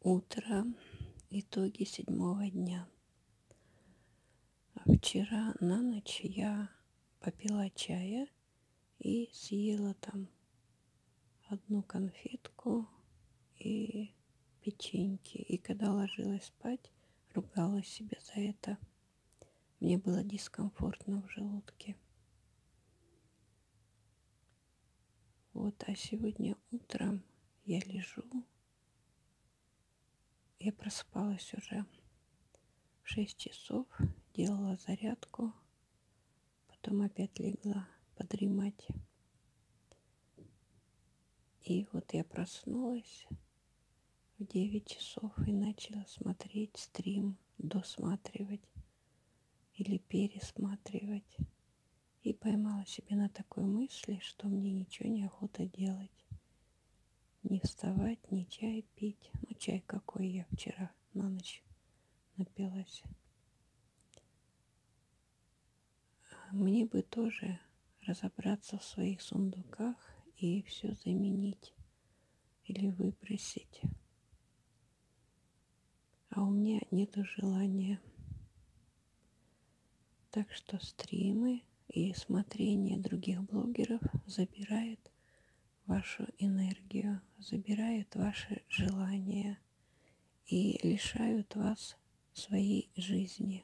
Утро. Итоги 7-го дня. Вчера на ночь я попила чая и съела там одну конфетку и печеньки. И когда ложилась спать, ругала себя за это. Мне было дискомфортно в желудке. Вот, а сегодня утром я лежу. Я просыпалась уже в 6 часов, делала зарядку, потом опять легла подремать. И вот я проснулась в 9 часов и начала смотреть стрим, досматривать или пересматривать. И поймала себя на такой мысли, что мне ничего не охота делать. Не вставать, не чай пить. Ну, чай какой я вчера на ночь напилась. Мне бы тоже разобраться в своих сундуках и все заменить или выбросить. А у меня нету желания. Так что стримы и смотрение других блогеров забирает вашу энергию, забирает ваши желания и лишают вас своей жизни.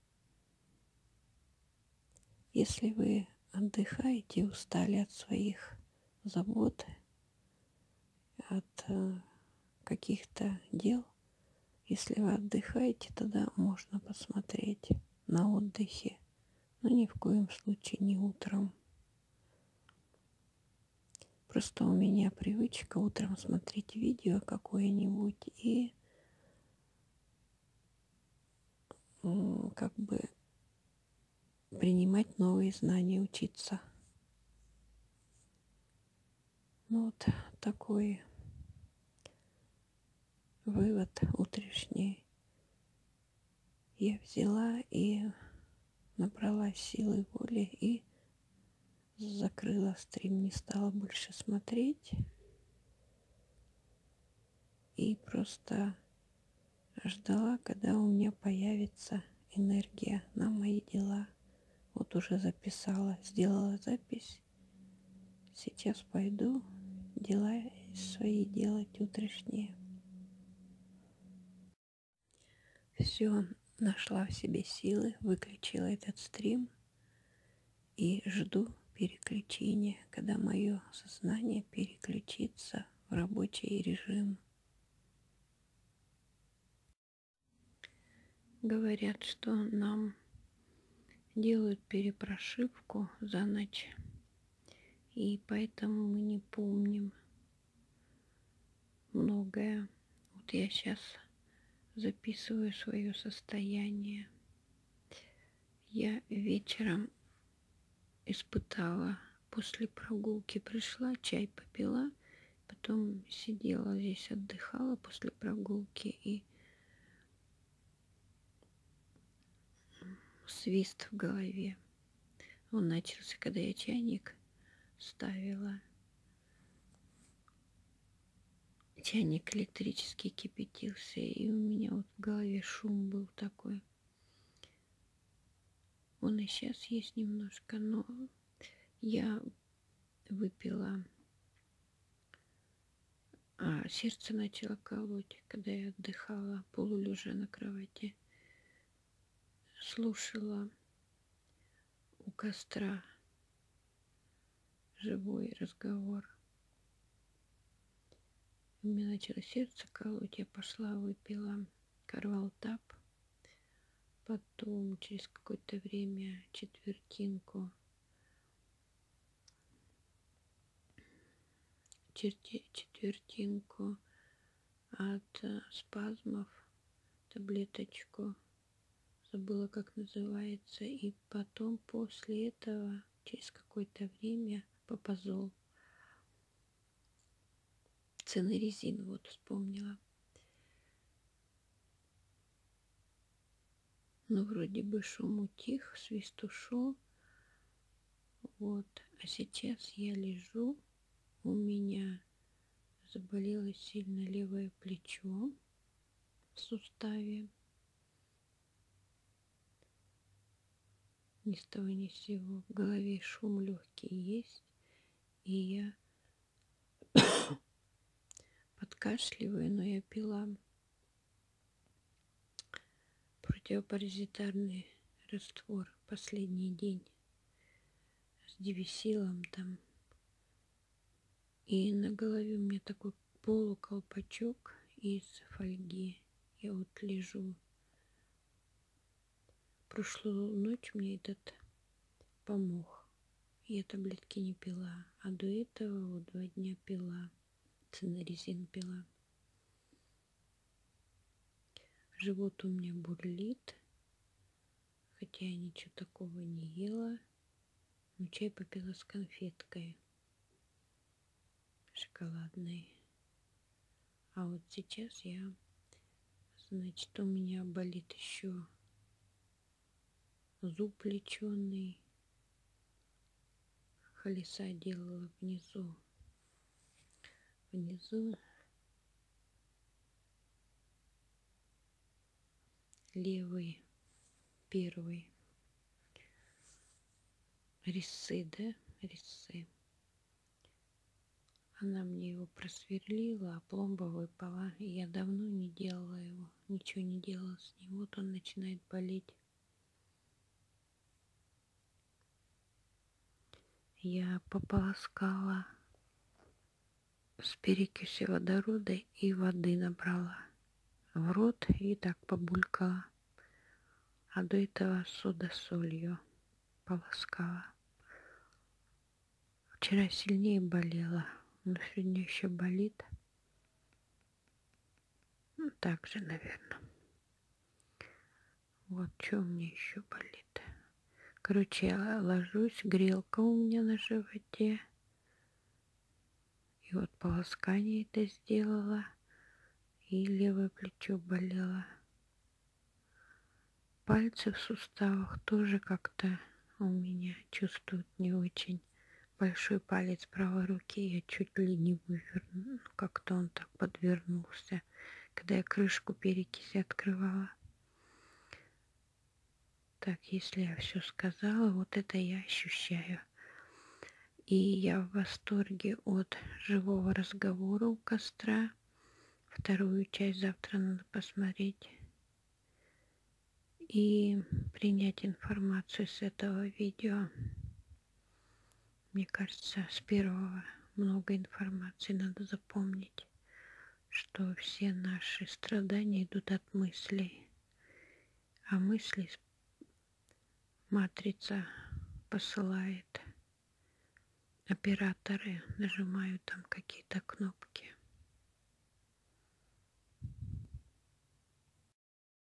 Если вы отдыхаете, устали от своих забот, от каких-то дел, если вы отдыхаете, тогда можно посмотреть на отдыхе, но ни в коем случае не утром. Просто у меня привычка утром смотреть видео какое-нибудь и как бы принимать новые знания, учиться. Ну вот такой вывод утрешний я взяла и набрала силы воли и закрыла стрим, не стала больше смотреть и просто ждала, когда у меня появится энергия на мои дела. Вот уже записала, сделала запись. Сейчас пойду дела свои делать утрешние. Все, нашла в себе силы, выключила этот стрим и жду переключения, когда мое сознание переключится в рабочий режим. Говорят, что нам делают перепрошивку за ночь, и поэтому мы не помним многое. Вот я сейчас записываю свое состояние. Я вечером испытала, после прогулки пришла, чай попила, потом сидела здесь, отдыхала после прогулки, и свист в голове. Он начался, когда я чайник ставила. Чайник электрический кипятился, и у меня вот в голове шум был такой. Он и сейчас есть немножко, но я выпила, а сердце начало колоть, когда я отдыхала, полулежа на кровати. Слушала у костра живой разговор. У меня начало сердце колоть, я пошла, выпила Карвалтап, потом через какое-то время четвертинку от спазмов, таблеточку, забыла, как называется, и потом после этого через какое-то время папазол, цинерезин, вот вспомнила. Ну, вроде бы шум утих, свист ушел. Вот. А сейчас я лежу, у меня заболело сильно левое плечо. в суставе. Ни с того ни с сего в голове шум легкий есть, и я подкашливаю, но я пила противопаразитарный раствор последний день с Дивисилом там. И на голове у меня такой полуколпачок из фольги. Я вот лежу. Прошлую ночь мне этот помог. Я таблетки не пила. А до этого вот 2 дня пила. Цинеризин пила. Живот у меня бурлит. Хотя я ничего такого не ела. Но чай попила с конфеткой шоколадной. А вот сейчас я, значит, у меня болит еще зуб плеченый. Холеса делала внизу. Левый, первый. Резцы, да? Резцы. Она мне его просверлила, а пломба выпала. И я давно не делала его. Ничего не делала с ним. Вот он начинает болеть. Я пополоскала с перекисью водорода и воды набрала в рот и так побулькала. А до этого сода с солью полоскала. Вчера сильнее болела, но сегодня еще болит. Ну, так же, наверное. Вот что у меня еще болит. Короче, я ложусь, грелка у меня на животе. И вот полоскание это сделала. И левое плечо болело. Пальцы в суставах тоже как-то у меня чувствуют не очень. Большой палец правой руки я чуть ли не вывернула. Как-то он так подвернулся, когда я крышку перекиси открывала. Так, если я все сказала, вот это я ощущаю. И я в восторге от живого разговора у костра. Вторую часть завтра надо посмотреть. И принять информацию с этого видео. Мне кажется, с первого много информации надо запомнить, что все наши страдания идут от мыслей. А мысли матрица посылает. Операторы нажимают там какие-то кнопки.